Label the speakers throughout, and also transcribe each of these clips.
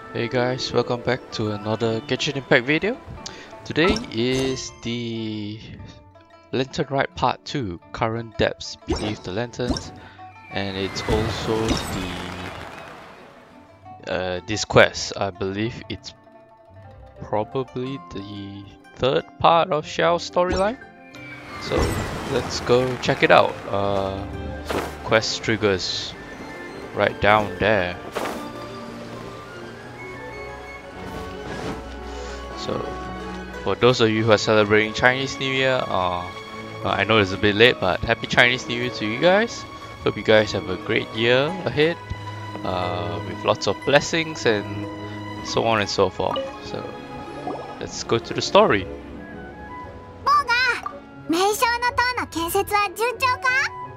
Speaker 1: Hey guys, welcome back to another Genshin Impact video. Today is the Lantern Rite Part 2, Current Depths Beneath the Lanterns, and it's also this quest. I believe it's probably the third part of Xiao's storyline. So let's go check it out. So quest triggers right down there. So, for those of you who are celebrating Chinese New Year, I know it's a bit late, but Happy Chinese New Year to you guys. Hope you guys have a great year ahead, with lots of blessings and so on and so forth. So, let's go to the story.
Speaker 2: ボーガー、名称の塔の建設は順調か？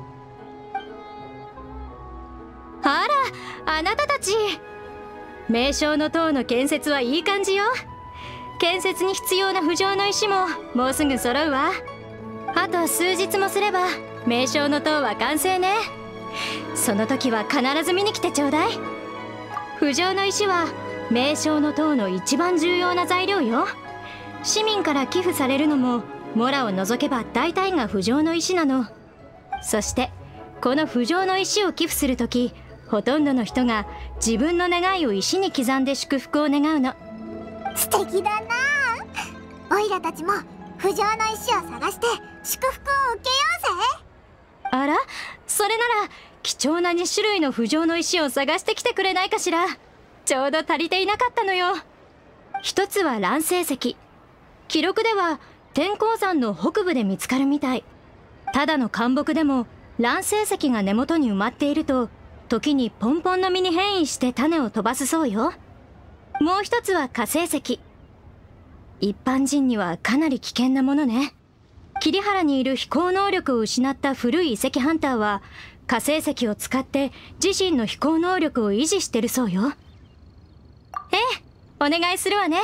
Speaker 3: あら、あなたたち。名称の塔の建設はいい感じよ。建設に必要な浮上の石ももうすぐ揃うわ。あと数日もすれば名称の塔は完成ね。その時は必ず見に来てちょうだい。浮上の石は名称の塔の一番重要な材料よ。市民から寄付されるのもモラを除けば大体が浮上の石なの。そしてこの浮上の石を寄付する時、ほとんどの人が自分の願いを石に刻んで祝福を願うの。
Speaker 2: 素敵だな。オイラたちも浮上の石を探して祝福を受けようぜ。
Speaker 3: あら、それなら貴重な2種類の浮上の石を探してきてくれないかしら。ちょうど足りていなかったのよ。一つは乱世石。記録では天候山の北部で見つかるみたい。ただの干木でも乱世石が根元に埋まっていると、時にポンポンの実に変異して種を飛ばすそうよ。もう一つは火星石。一般人にはかなり危険なものね。桐原にいる飛行能力を失った古い遺跡ハンターは火星石を使って自身の飛行能力を維持してるそうよ。ええ、お願いするわね。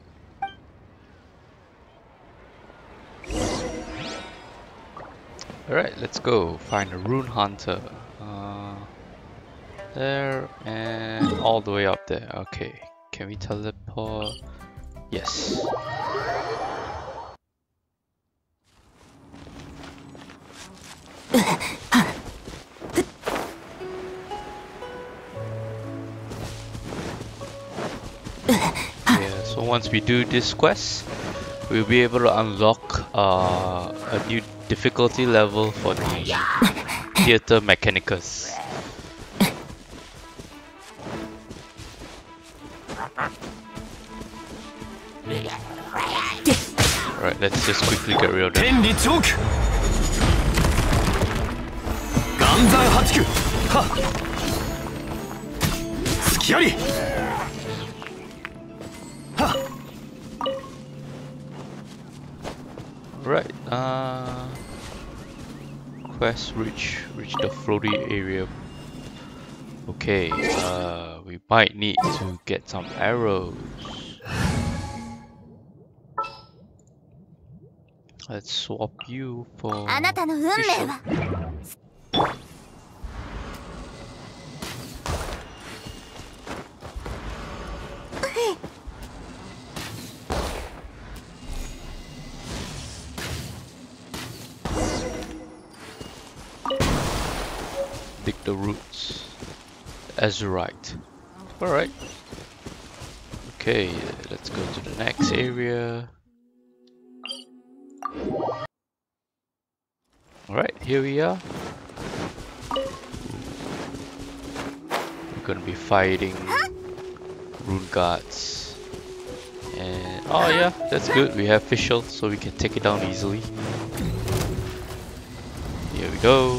Speaker 1: Alright, let's go find a rune hunter. There and all the way up there. Okay, can we teleport? Yes. Yeah, so once we do this quest, we'll be able to unlock a new difficulty level for the Theater Mechanicus. Alright, let's just quickly get rid of them. Right, quest reach the floaty area. Okay, we might need to get some arrows. Let's swap you for
Speaker 2: あなたの運命は
Speaker 1: dig the roots. Azurite. Alright. Okay, let's go to the next area. Alright, here we are. We're gonna be fighting rune guards. And oh yeah, that's good. We have Fischl, so we can take it down easily. Here we go.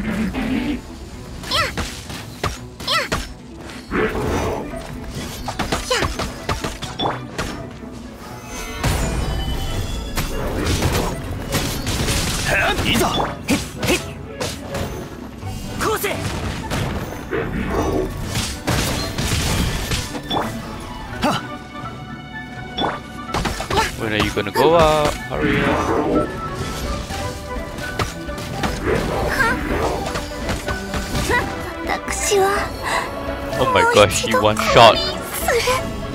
Speaker 1: When are you gonna go up? Hurry up. Oh my gosh, she one shot.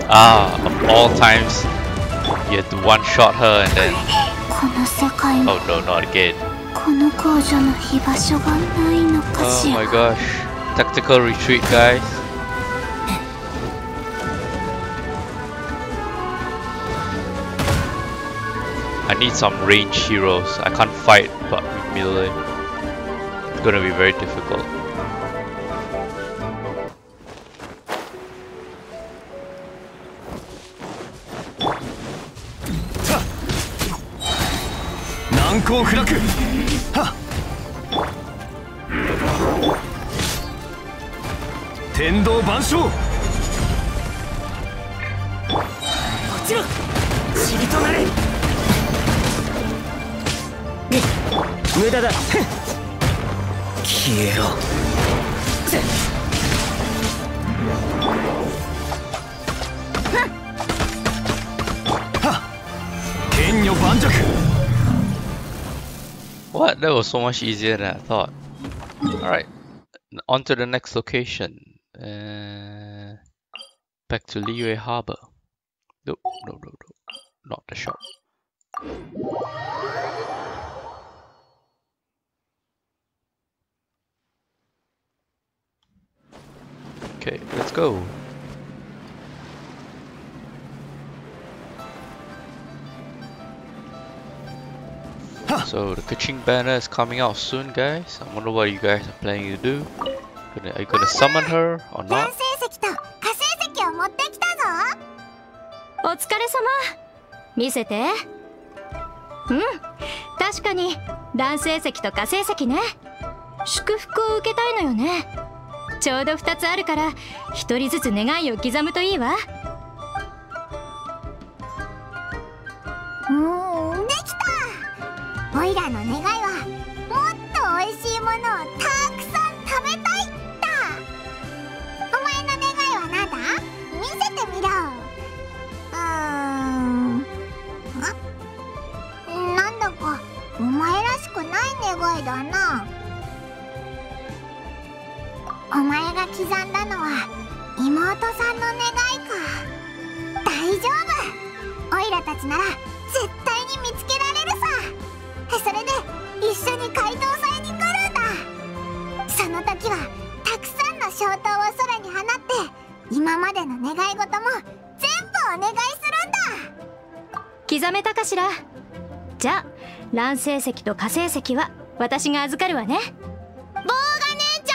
Speaker 1: Of all times, you had to one-shot her and then...
Speaker 2: この世界も
Speaker 1: Oh no, not again.
Speaker 2: この工場の居場所がないのか
Speaker 1: Oh
Speaker 2: しら。
Speaker 1: my gosh. Tactical retreat, guys. I need some range heroes. I can't fight but with melee. It's gonna be very difficult.
Speaker 4: 難攻不落。はっ。天道万象。落ちろ。塵となれ。無駄だ。消えろ。天女盤石。
Speaker 1: What? That was so much easier than I thought. Alright, on to the next location. Back to Liyue Harbor. No, not the shop. Okay, let's go. So the Kaching banner is coming out soon, guys. I wonder what you guys are planning to do. Are you gonna summon her or
Speaker 2: 乱
Speaker 1: not?
Speaker 2: 成石と火星石を持ってきたぞ。
Speaker 3: お疲れ様。見せて。うん、確かに乱成石と火星石ね。祝福を受けたいのよね。ちょうど2つあるから1人ずつ願いを刻むといいわ。
Speaker 2: できた。オイラの願いはもっと美味しいものをたくさん食べたいだ。お前の願いは何だ？見せてみろ。なんだかお前らしくない願いだな。お前が刻んだのは妹さんの願いか。大丈夫。オイラたちなら絶対に見つけられるさ。それで一緒に怪盗祭に来るんだ。その時はたくさんの衝刀を空に放って今までの願い事も全部お願いするんだ。
Speaker 3: 刻めたかしら。じゃあ乱成石と火星石は私が預かるわね。
Speaker 2: 棒が姉ち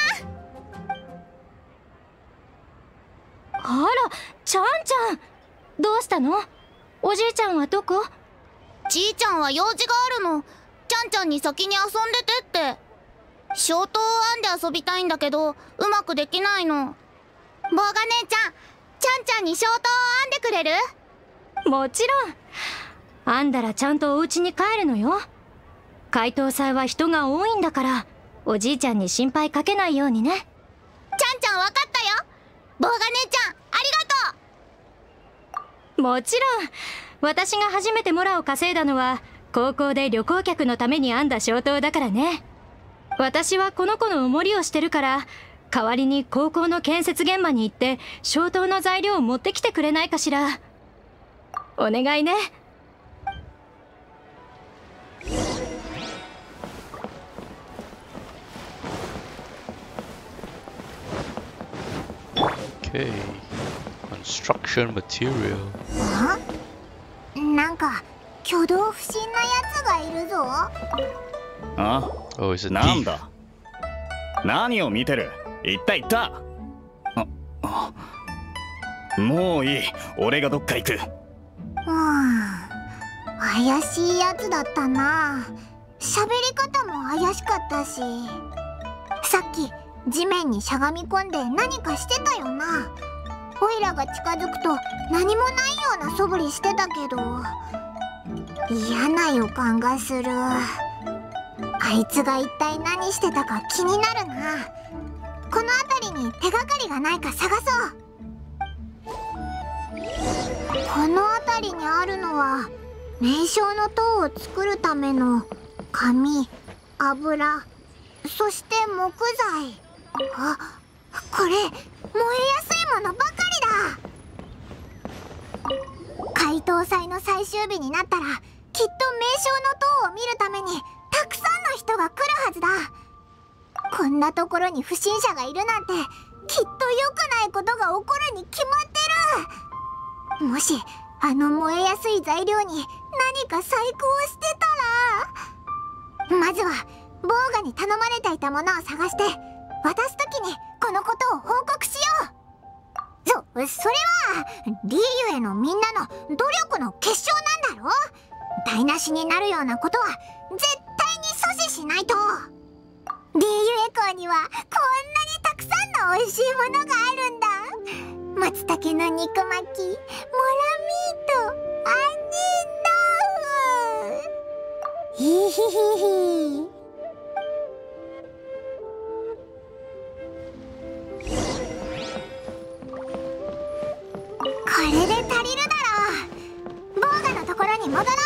Speaker 2: ゃん。
Speaker 3: あら、ちゃんちゃん、どうしたの？おじいちゃんはどこ？
Speaker 2: じいちゃんは用事があるの。ちゃんちゃんに先に遊んでてって。消灯を編んで遊びたいんだけどうまくできないの。棒が姉ちゃん、ちゃんちゃんに消灯を編んでくれる？
Speaker 3: もちろん。編んだらちゃんとお家に帰るのよ。怪盗祭は人が多いんだからおじいちゃんに心配かけないようにね。
Speaker 2: ちゃんちゃん分かったよ。棒が姉ちゃんありがとう。
Speaker 3: もちろん。私が初めてモラを稼いだのは高校で旅行客のために編んだ消灯だからね。私はこの子のおもりをしてるから代わりに高校の建設現場に行って消灯の材料を持ってきてくれないかしら。お願いね。
Speaker 1: Okay. Construction material.
Speaker 2: なんか挙動不審なやつがいるぞ。
Speaker 4: あ、
Speaker 1: Oh, it's a
Speaker 4: なん
Speaker 1: thief.
Speaker 4: だ。何を見てる。言ったもういい。俺がどっか行く。
Speaker 2: 怪しいやつだったな。喋り方も怪しかったし、さっき地面にしゃがみ込んで何かしてたよな。オイラが近づくと何もないような素振りしてたけど嫌な予感がする。あいつが一体何してたか気になるな。この辺りに手がかりがないか探そう。この辺りにあるのは名称の塔を作るための紙、油、そして木材。あ、これ燃えやすいものばかりだ。 怪盗祭の最終日になったらきっと名将の塔を見るためにたくさんの人が来るはずだ。こんなところに不審者がいるなんてきっと良くないことが起こるに決まってる。もしあの燃えやすい材料に何か細工をしてたら、まずはボーガに頼まれていたものを探して渡す時にこのことを報告しよう。それはリーユへのみんなの努力の結晶なんだろ。台無しになるようなことは絶対に阻止しないと。リーユエ港にはこんなにたくさんの美味しいものがあるんだ。松茸の肉巻き、モラミート、杏仁豆腐。ヒヒヒヒ。これで足りるだろう。ボーガのところに戻ろう。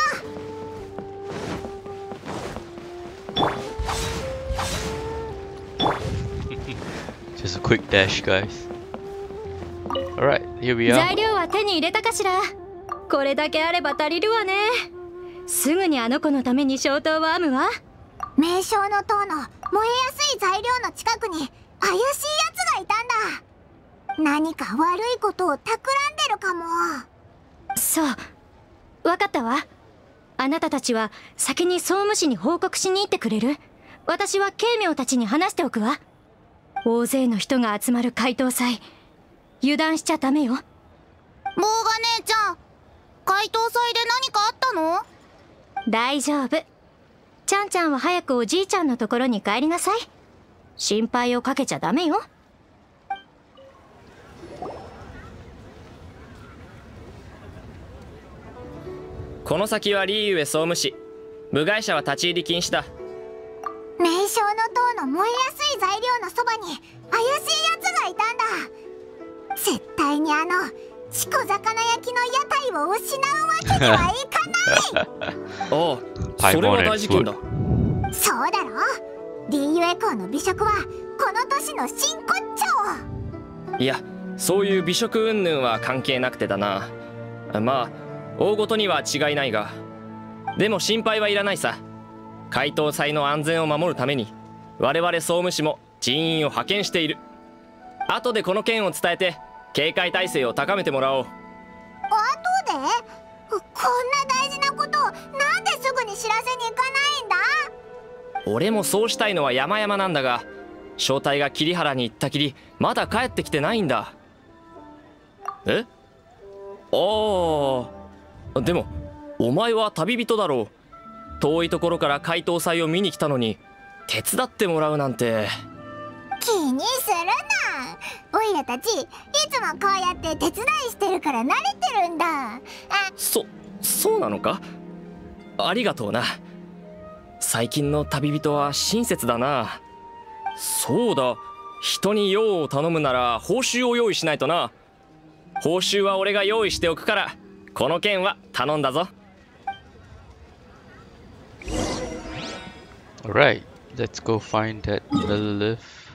Speaker 1: Just a quick dash, guys. Alright, here we are.
Speaker 3: 材料は手に入れたかしら。これだけあれば足りるわね。すぐにあの子のために消灯を編むわ。
Speaker 2: 名将の塔の燃えやすい材料の近くに怪しいやつがいたんだ。何か悪いことを企んでるかも。
Speaker 3: そう、わかったわ。あなたたちは先に総務士に報告しに行ってくれる？私は慶明たちに話しておくわ。大勢の人が集まる怪盗祭、油断しちゃダメよ。
Speaker 2: ボーガ姉ちゃん、怪盗祭で何かあったの？
Speaker 3: 大丈夫。ちゃんちゃんは早くおじいちゃんのところに帰りなさい。心配をかけちゃダメよ。
Speaker 5: この先はリーユエ総務士。部外者は立ち入り禁止だ。
Speaker 2: 名将の塔の燃えやすい材料のそばに怪しいやつがいたんだ。絶対にあのチコ魚焼きの屋台を失うわけにはいかない。
Speaker 5: おう、それは大事件だ。
Speaker 2: そうだろ。リーユエ港の美食はこの都市の真骨頂。
Speaker 5: いや、そういう美食云々は関係なくてだな。まあ大ごとには違いないが、でも心配はいらないさ。怪盗祭の安全を守るために我々総務士も人員を派遣している。後でこの件を伝えて警戒態勢を高めてもらおう。
Speaker 2: 後で？こんな大事なことをなんですぐに知らせに行かないんだ？
Speaker 5: 俺もそうしたいのは山々なんだが、正体が桐原に行ったきりまだ帰ってきてないんだ。え？ああ、でもお前は旅人だろう。遠いところから怪盗祭を見に来たのに手伝ってもらうなんて。
Speaker 2: 気にするな。おいらたちいつもこうやって手伝いしてるから慣れてるんだ。
Speaker 5: そうなのか？ありがとうな。最近の旅人は親切だな。そうだ、人に用を頼むなら報酬を用意しないとな。報酬は俺が用意しておくから、この件は頼んだぞ。
Speaker 1: Alright, let's go find that Lilith.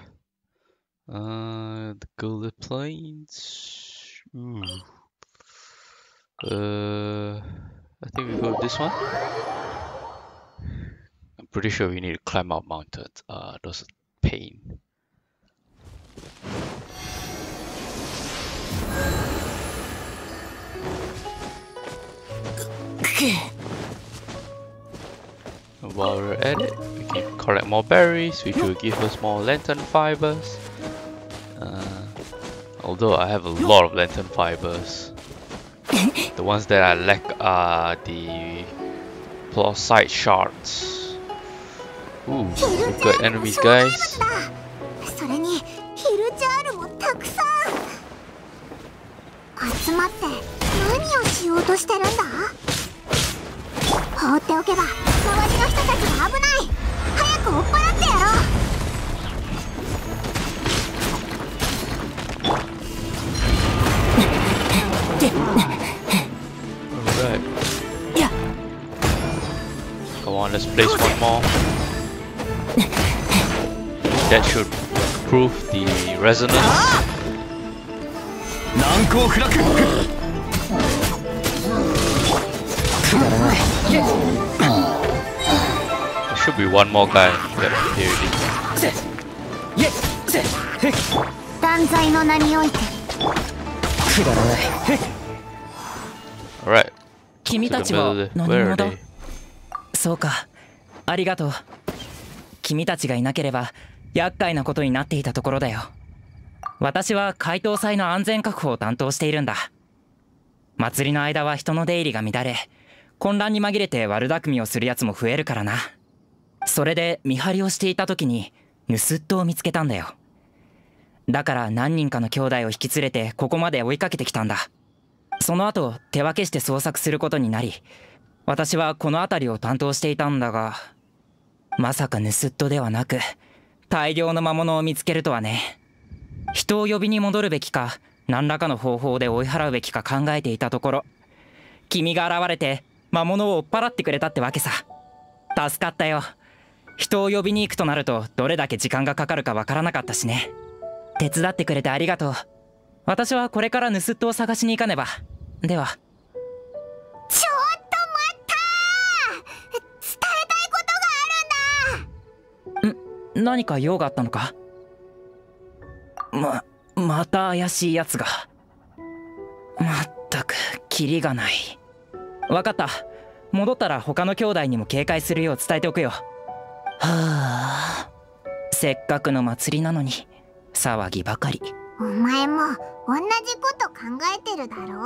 Speaker 1: The Gullah Plains. Ooh. I think we go with this one. I'm pretty sure we need to climb up mountains. Those are pain. While we're at it, we can collect more berries, which will give us more lantern fibers. Although I have a lot of lantern fibers. The ones that I lack are the plaucite shards. Ooh, we've got enemies, guys.
Speaker 2: それにヒルチャールもたくさん集まって何をしようとしてるんだ？放っておけば周りの人たちが危ない。早く追っ払ってやろう。
Speaker 1: Alright. Come on, let's place one more. That should prove the resonance. There should be one more guy. Yep, here it is.
Speaker 2: 断罪の名において
Speaker 1: Alright.
Speaker 5: 君
Speaker 1: To
Speaker 5: た
Speaker 1: the
Speaker 5: ちは
Speaker 1: middle.
Speaker 5: 何
Speaker 1: Where
Speaker 5: 者
Speaker 1: are
Speaker 5: だ
Speaker 1: they?
Speaker 5: そうか、ありがとう。君たちがいなければ厄介なことになっていたところだよ。私は解凍祭の安全確保を担当しているんだ。祭りの間は人の出入りが乱れ、混乱に紛れて悪巧みをするやつも増えるからな。それで見張りをしていた時に盗っ人を見つけたんだよ。だから何人かの兄弟を引き連れてここまで追いかけてきたんだ。その後手分けして捜索することになり、私はこの辺りを担当していたんだが、まさか盗っ人ではなく大量の魔物を見つけるとはね。人を呼びに戻るべきか何らかの方法で追い払うべきか考えていたところ、君が現れて魔物を追っ払ってくれたってわけさ。助かったよ。人を呼びに行くとなるとどれだけ時間がかかるかわからなかったしね。手伝ってくれてありがとう。私はこれから盗っ人を探しに行かねば。では。
Speaker 2: ちょっと待ったー、伝えたいことがあるんだ。
Speaker 5: 何か用があったのか。また怪しいやつが。まったくキリがない。わかった。戻ったら他の兄弟にも警戒するよう伝えておくよ。はあ、せっかくの祭りなのに騒ぎばかり。
Speaker 2: お前も同じこと考えてるだろ。おい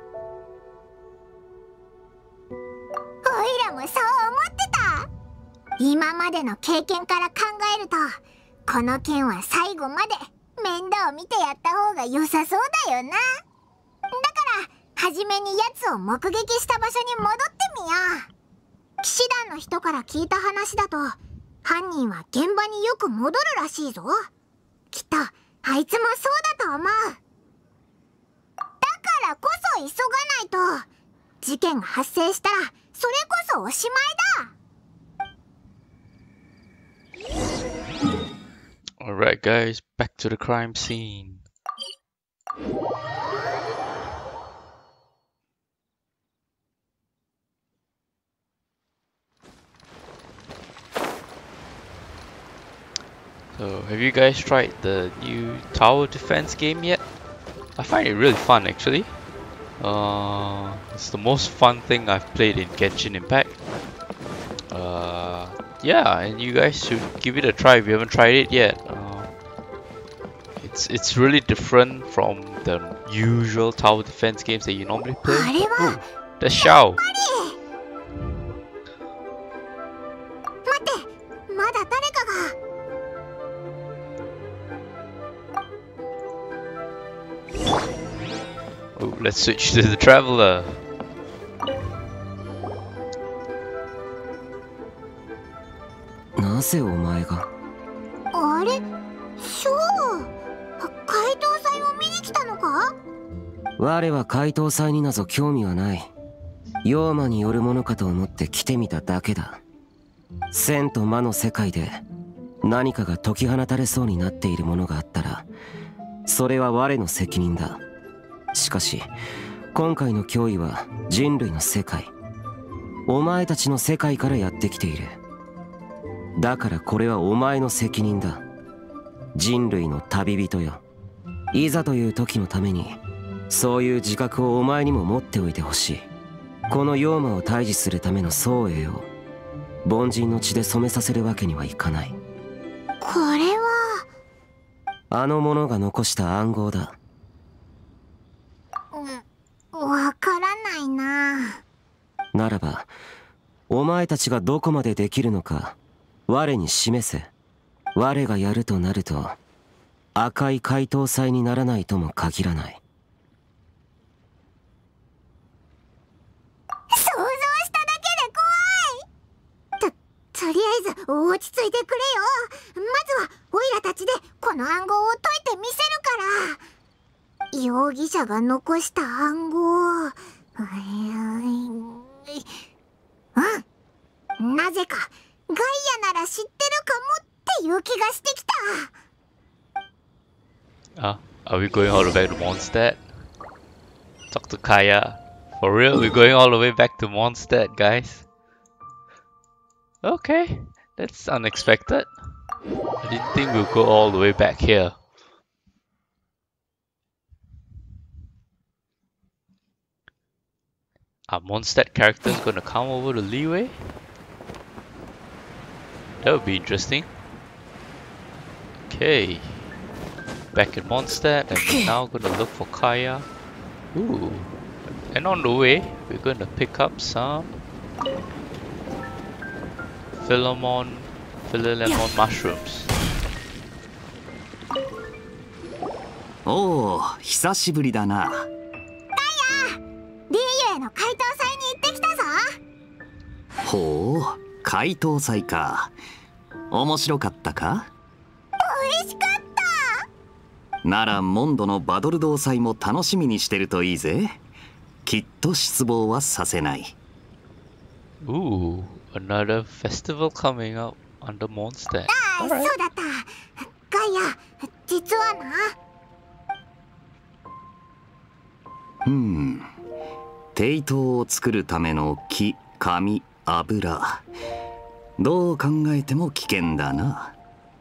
Speaker 2: らもそう思ってた。今までの経験から考えるとこの件は最後まで面倒を見てやった方が良さそうだよな。だから初めに奴を目撃した場所に戻ってみよう。騎士団の人から聞いた話だと犯人は現場によく戻るらしいぞ。きっとあいつもそうだと思う。だからこそ急がないと事件が発生したらそれこそおしまいだ。
Speaker 1: Alright, guys, back to the crime scene. So, have you guys tried the new tower defense game yet? I find it really fun actually. It's the most fun thing I've played in Genshin Impact. Yeah, and you guys should give it a try if you haven't tried it yet. It's really different from the usual tower defense games that you normally play. Ooh, that's Xiao.
Speaker 2: 待って、まだ誰かが。
Speaker 1: Ooh, let's switch to the traveler.
Speaker 4: なぜお前が。
Speaker 2: あれ、ショウ、怪盗祭を見に来たのか。
Speaker 4: 我は怪盗祭になぞ興味はない。妖魔によるものかと思って来てみただけだ。千と魔の世界で何かが解き放たれそうになっているものがあったらそれは我の責任だ。しかし今回の脅威は人類の世界、お前たちの世界からやってきている。だからこれはお前の責任だ。人類の旅人よ。いざという時のためにそういう自覚をお前にも持っておいてほしい。この妖魔を退治するための宗栄を凡人の血で染めさせるわけにはいかない。
Speaker 2: これは
Speaker 4: あの者が残した暗号だ。
Speaker 2: わからないな。
Speaker 4: ならばお前たちがどこまでできるのか我に示せ。我がやるとなると赤い怪盗祭にならないとも限らない。
Speaker 2: 想像しただけで怖い。とりあえず落ち着いてくれよ。まずはオイラたちでこの暗号を解いてみせるから。容疑者が残した暗号。なぜかガイアなら知ってるかもっていう気がしてきた。
Speaker 1: Are we going all the way to Mondstadt? Talk to Kaya For real? We're going all the way back to Mondstadt, guys. Okay, that's unexpected. I didn't think we'll go all the way back here. Are Mondstadt characters gonna come over to Liyue? That would be interesting. Okay. Back in Mondstadt, and we're now gonna look for Kaeya. Ooh. And on the way, we're gonna pick up some Philemon mushrooms.
Speaker 6: おお、久しぶりだな。
Speaker 2: リーユへの解答祭に行ってきたぞ。
Speaker 6: ほう、解答祭か。面白かったか？
Speaker 2: 嬉しかった。
Speaker 6: ならモンドのバドルドー祭も楽しみにしてるといいぜ。きっと失望はさせない。
Speaker 1: Ooh, another festival coming up under Mondstadt.
Speaker 2: そうだった。ガイア、実はな。
Speaker 6: テイトウを作るための木、紙、油。どう考えても危険だな。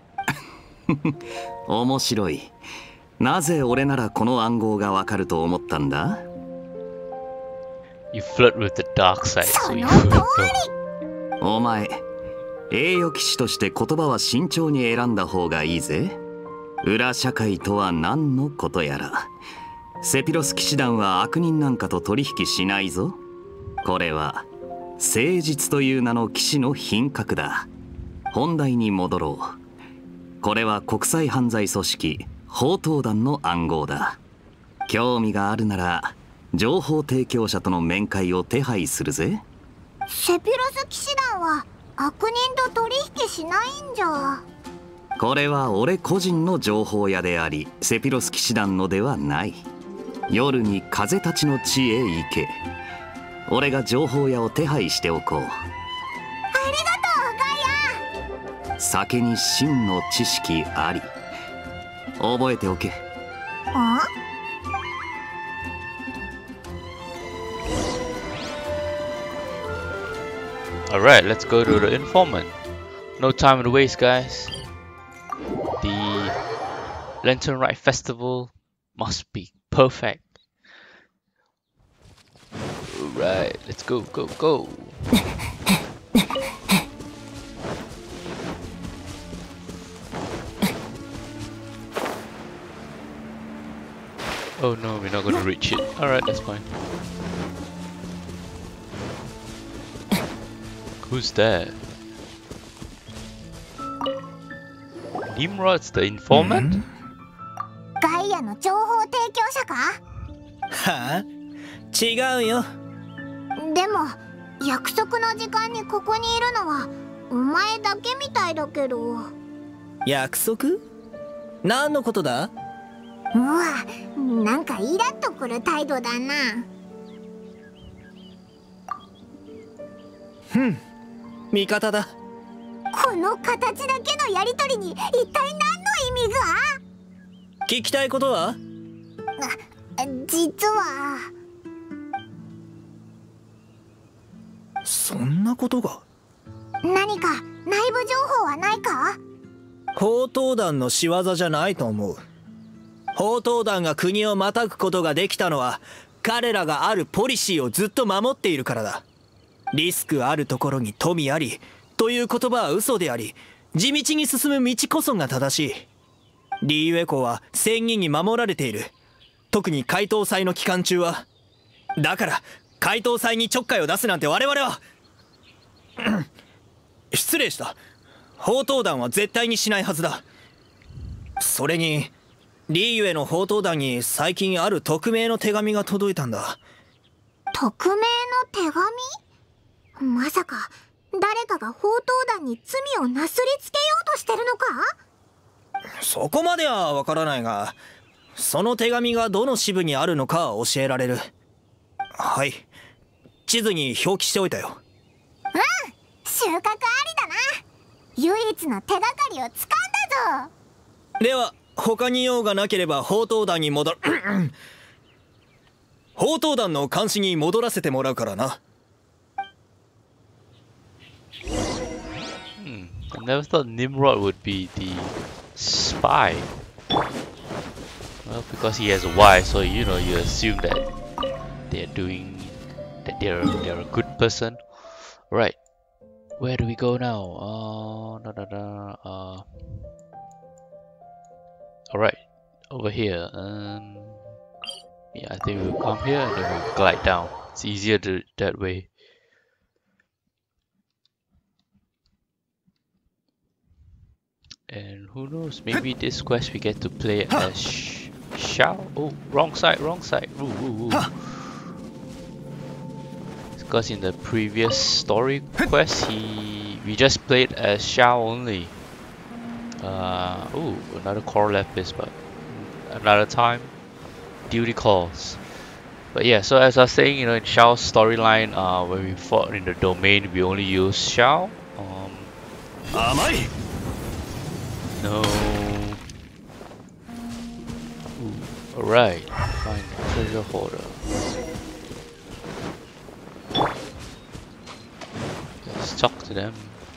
Speaker 6: 面白い。なぜ俺ならこの暗号がわかると思ったんだ？
Speaker 1: You flirt with the dark side, so you
Speaker 6: お前、栄誉騎士として言葉は慎重に選んだ方がいいぜ。裏社会とは何のことやら。セピロス騎士団は悪人なんかと取引しないぞ。これは誠実という名の騎士の品格だ。本題に戻ろう。これは国際犯罪組織宝刀団の暗号だ。興味があるなら情報提供者との面会を手配するぜ。
Speaker 2: セピロス騎士団は悪人と取引しないんじゃ。
Speaker 6: これは俺個人の情報屋であり、セピロス騎士団のではない。夜に風たちの地へ行け。俺が情報屋を手配しておこう。ありが
Speaker 2: とう、ガイア。
Speaker 6: 酒に真の知識あり。覚えておけ。
Speaker 2: あ？
Speaker 1: Alright, let's go to the informant. No time to waste, guys. The Lantern Rite Festival must be perfect. Alright, let's go, go, go. Oh no, we're not gonna reach it. Alright, that's fine. Who's that? Nimrod's the informant?
Speaker 2: ガイアの情報提供者か？
Speaker 7: はあ？違うよ。
Speaker 2: でも約束の時間にここにいるのはお前だけみたいだけど。
Speaker 7: 約束？何のことだ？
Speaker 2: うわ、なんかイラッとくる態度だな。
Speaker 7: 味方だ。
Speaker 2: この形だけのやりとりに一体何の意味が？
Speaker 7: 聞きたいことは？
Speaker 2: 実は。
Speaker 7: そんなことが？
Speaker 2: 何か内部情報はないか？
Speaker 7: 宝刀団の仕業じゃないと思う。宝刀団が国をまたぐことができたのは彼らがあるポリシーをずっと守っているからだ。リスクあるところに富ありという言葉は嘘であり、地道に進む道こそが正しい。リーウェ湖は仙人に守られている。特に解答祭の期間中は。だから解答祭にちょっかいを出すなんて我々は失礼した。宝刀団は絶対にしないはずだ。それにリーユへの宝刀団に最近ある匿名の手紙が届いたんだ。
Speaker 2: 匿名の手紙？まさか誰かが宝刀団に罪をなすりつけようとしてるのか？
Speaker 7: そこまではわからないが、その手紙がどの支部にあるのかは教えられる。はい、地図に表記しておいたよ。
Speaker 2: 収穫ありだな。唯一の手がかりをつかんだぞ。
Speaker 7: では他に用がなければ宝刀団に戻る。 宝刀団の監視に戻らせてもらうからな。
Speaker 1: I never thought Nimrod would be the spy. Well, because he has a wife, so you know you assume that they're a good person. Right. Where do we go now? Alright, over here. Yeah, I think we'll come here and then we'll glide down. It's easier to do it that way. And who knows, maybe this quest we get to play as Xiao. Oh, wrong side, wrong side. Ooh. Because in the previous story quest, we just played as Xiao only. Oh, another core lapis, but another time, duty calls. But yeah, so as I was saying, you know, in Xiao's storyline, when we fought in the domain, we only used Xiao. No. Ooh, alright, find the treasure hoarder. Let's talk to them.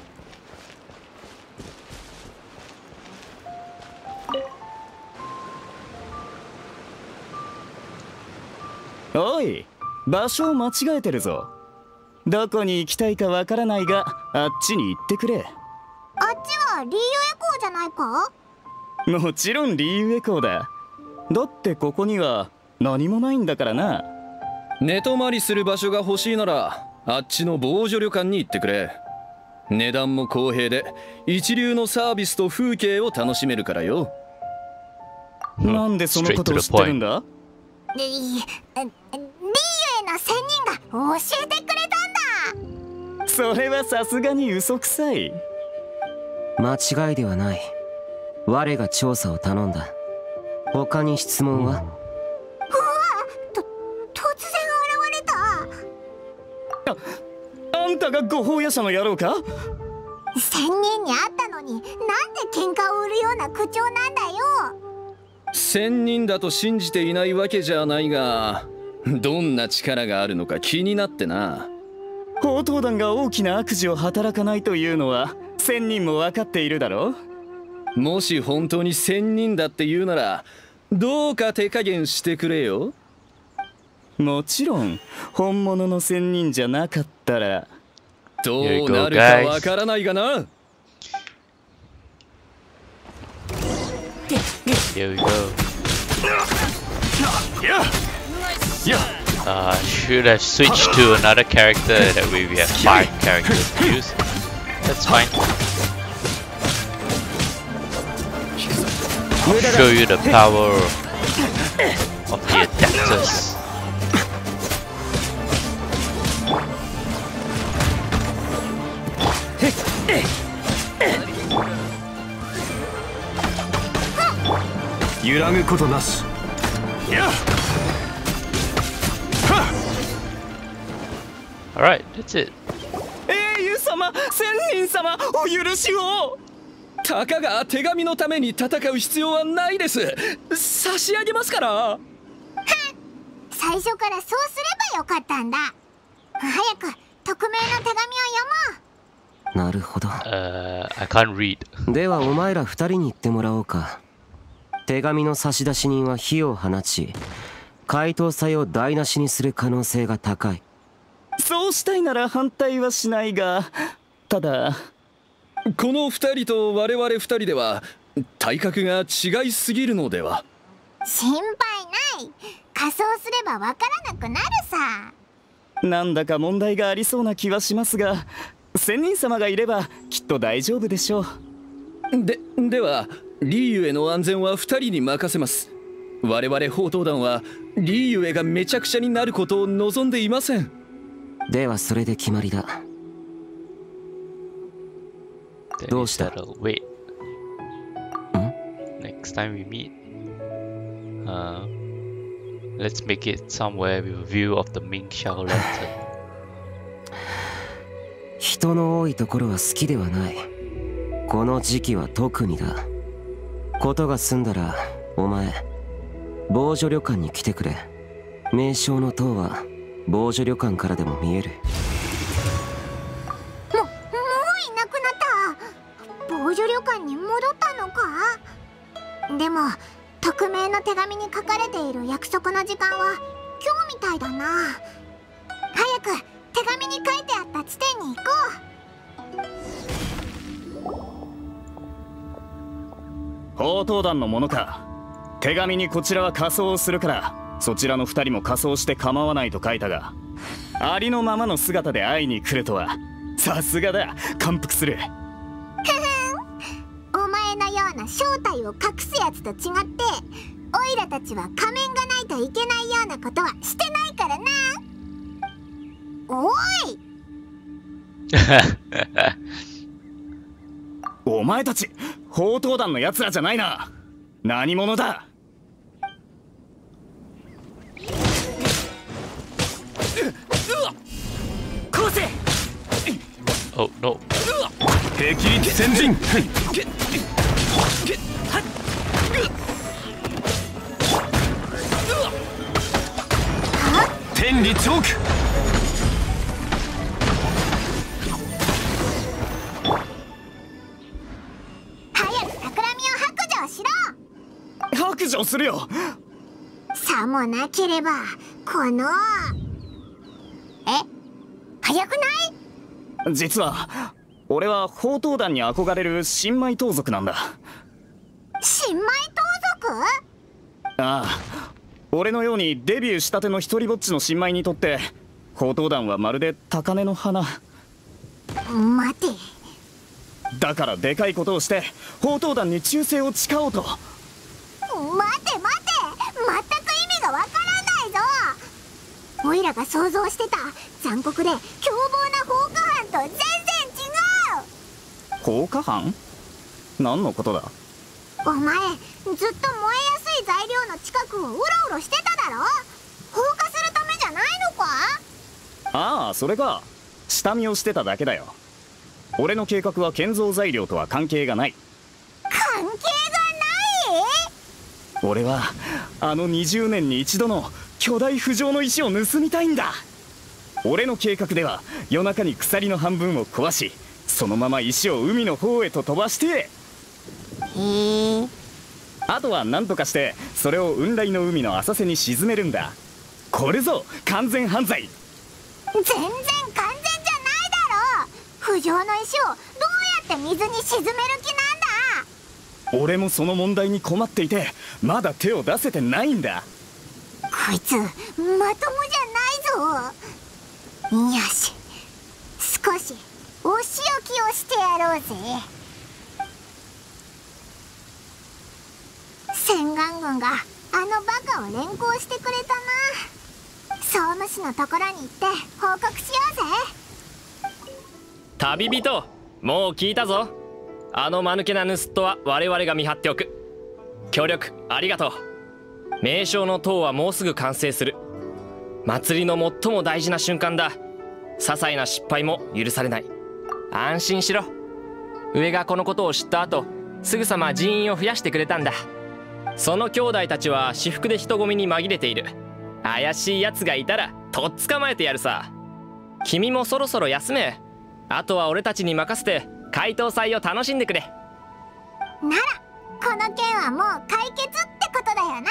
Speaker 8: Oi, 場所を間違えてるぞ。どこに行きたいかわからないが、あっちに行ってくれ。
Speaker 2: あっちはリーユエ港じゃないか？
Speaker 8: もちろんリーユエ港だ。だってここには何もないんだからな。
Speaker 9: 寝泊まりする場所が欲しいならあっちの防除旅館に行ってくれ。値段も公平で一流のサービスと風景を楽しめるからよ。
Speaker 8: なんでそのことを知ってるんだ？
Speaker 2: リーユエの仙人が教えてくれたんだ。
Speaker 8: それはさすがに嘘くさい。
Speaker 4: 間違いではない。我が調査を頼んだ。他に質問は？
Speaker 2: 突然現れた。
Speaker 8: あんたが護法夜叉の野郎か？
Speaker 2: 仙人に会ったのになんで喧嘩を売るような口調なんだよ。
Speaker 9: 仙人だと信じていないわけじゃないが、どんな力があるのか気になってな。
Speaker 8: 宝刀団が大きな悪事を働かないというのは仙人も分かっているだろう。
Speaker 9: もし本当に仙人だって言うならどうか手加減してくれよ。
Speaker 8: もちろん本物の仙人じゃなかったら
Speaker 9: どうなるかわからないがな。
Speaker 1: Here we go. Should have switched to another character. That way we have 5 characters to use. That's fine. I'll show you the power of the adapters. Alright, that's it.
Speaker 8: 英雄様、仙人様、お許しを。
Speaker 9: たかが手紙のために戦う必要はないです。差し上げますから。
Speaker 2: 最初からそうすればよかったんだ。早く匿名の手紙を読もう。
Speaker 4: なるほど。
Speaker 1: I can't read.
Speaker 4: ではお前ら2人に言ってもらおうか。手紙の差出人は火を放ち、怪盗祭を台無しにする可能性が高い。
Speaker 8: そうしたいなら反対はしないが、ただ
Speaker 9: この2人と我々2人では体格が違いすぎるのでは。
Speaker 2: 心配ない。仮装すればわからなくなるさ。
Speaker 8: なんだか問題がありそうな気はしますが、仙人様がいればきっと大丈夫でしょう。
Speaker 9: ではリーユエの安全は2人に任せます。我々宝刀団はリーユエがめちゃくちゃになることを望んでいません。
Speaker 4: ではそれで決まりだ。どうした？
Speaker 1: Wait. Next time we meet, let's make it somewhere with a view of the Ming Xiao Lantern.
Speaker 4: 人の多いところは好きではない。この時期は特にだ。ことが済んだらお前防除旅館に来てくれ。 名称の塔は防除旅館からでも見える。
Speaker 2: もういなくなった。防除旅館に戻ったのか。でも匿名の手紙に書かれている約束の時間は今日みたいだな。早く手紙に書いてあった地点に行こ
Speaker 8: う。宝刀団のものか。手紙にこちらは仮装をするからそちらの2人も仮装して構わないと書いたが、ありのままの姿で会いに来るとはさすがだ。感服する。
Speaker 2: お前のような正体を隠すやつと違ってオイラたちは仮面がないといけないようなことはしてないからな。おい
Speaker 8: お前たち宝刀団のやつらじゃないな。何者だ。
Speaker 7: 殺せ。
Speaker 1: Oh no.
Speaker 9: 霹靂先陣。天理チョーク。
Speaker 2: 早く企みを白状しろ。
Speaker 8: 白状するよ。
Speaker 2: さもなければこの早くない？
Speaker 8: 実は俺は宝刀団に憧れる新米盗賊なんだ。
Speaker 2: 新米盗賊？
Speaker 8: ああ、俺のようにデビューしたての一人ぼっちの新米にとって宝刀団はまるで高嶺の花。
Speaker 2: 待て。
Speaker 8: だからでかいことをして宝刀団に忠誠を誓おうと。
Speaker 2: 待て全く意味がわからないぞ。オイラが想像してた残酷で凶暴な放火犯と全然違う。
Speaker 8: 放火犯？何のことだ。
Speaker 2: お前ずっと燃えやすい材料の近くをうろうろしてただろ。放火するためじゃないのか？
Speaker 8: ああ、それか。下見をしてただけだよ。俺の計画は建造材料とは関係がない。
Speaker 2: 関係がない？
Speaker 8: 俺はあの20年に一度の巨大浮上の石を盗みたいんだ。俺の計画では夜中に鎖の半分を壊しそのまま石を海の方へと飛ばして、あとは何とかしてそれを雲来の海の浅瀬に沈めるんだ。これぞ完全犯罪。
Speaker 2: 全然完全じゃないだろ。浮上の石をどうやって水に沈める気なんだ。
Speaker 8: 俺もその問題に困っていてまだ手を出せてないんだ。
Speaker 2: こいつまともじゃないぞ。よし、少しお仕置きをしてやろうぜ。洗顔軍があのバカを連行してくれたな。総務士のところに行って報告しようぜ。
Speaker 5: 旅人、もう聞いたぞ。あの間抜けな盗人は我々が見張っておく。協力ありがとう。名将の塔はもうすぐ完成する。祭りの最も大事な瞬間だ。些細な失敗も許されない。安心しろ。上がこのことを知った後すぐさま人員を増やしてくれたんだ。その兄弟たちは私服で人混みに紛れている。怪しいやつがいたらとっ捕まえてやるさ。君もそろそろ休め。あとは俺たちに任せて解答祭を楽しんでくれ。
Speaker 2: ならこの件はもう解決ってことだよな。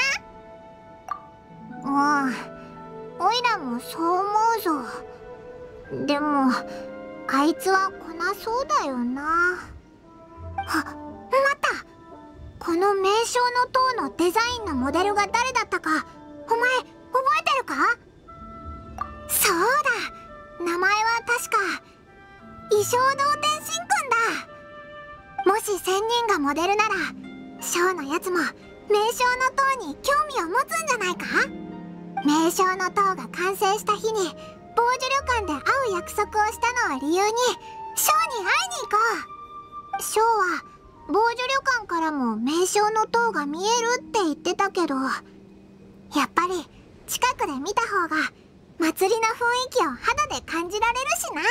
Speaker 2: おいらもそう思うぞ。でもあいつは来なそうだよな。待った、この名称の塔のデザインのモデルが誰だったかお前覚えてるか？そうだ、名前は確か衣装堂天心くんだ。もし仙人がモデルならショーのやつも名称の塔に興味を持つんじゃないか？名称の塔が完成した日に防除旅館で会う約束をしたのを理由にショーに会いに行こう。ショーは防除旅館からも名称の塔が見えるって言ってたけど、やっぱり近くで見た方が祭りの雰囲気を肌で感じられるしな。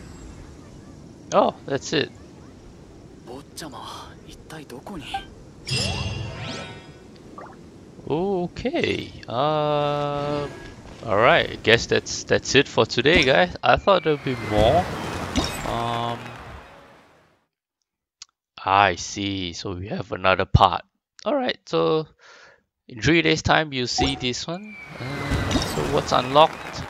Speaker 1: Oh, that's it.
Speaker 10: 坊ちゃま、一体どこに？
Speaker 1: Okay. Alright, I guess that's it for today, guys. I thought there'd be more. I see. So we have another part. Alright, so in 3 days time you'll see this one. So what's unlocked?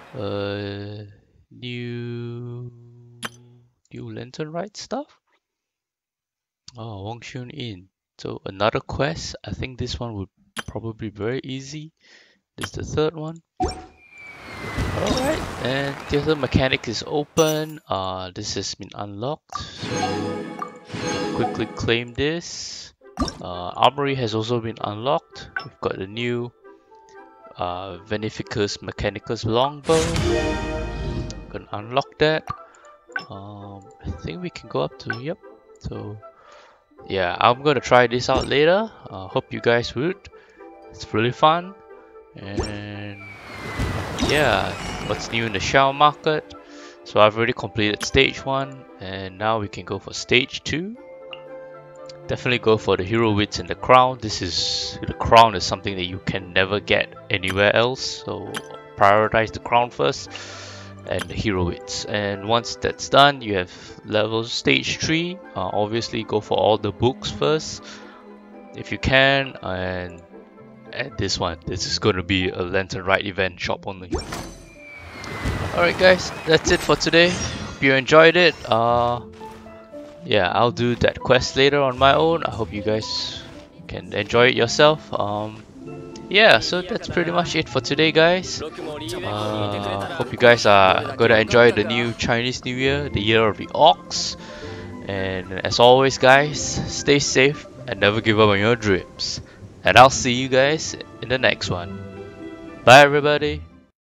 Speaker 1: New lantern ride stuff? Oh, Wong Shun Inn. So another quest. I think this one would probably be very easy. This is the third one. Alright, and theater mechanic is open. This has been unlocked. So quickly claim this. Armory has also been unlocked. We've got the new Veneficus Mechanicus longbow. Gonna unlock that. I think we can go up to, yep. So yeah, I'm gonna try this out later. Hope you guys would. It's really fun. And yeah, what's new in the Shao Market? So I've already completed stage 1, and now we can go for stage 2. Definitely go for the hero wits and the crown. The crown is something that you can never get anywhere else, so prioritize the crown first and the hero wits. And once that's done, you have level stage 3. Obviously go for all the books first if you can, and this one, this is going to be a lantern ride event shop only. Alright guys, that's it for today. Hope you enjoyed it. Yeah, I'll do that quest later on my own. I hope you guys can enjoy it yourself. Yeah, so that's pretty much it for today, guys. Hope you guys are gonna enjoy the new Chinese New Year, the Year of the Ox. And as always, guys, stay safe and never give up on your dreams. And I'll see you guys in the next one. Bye everybody.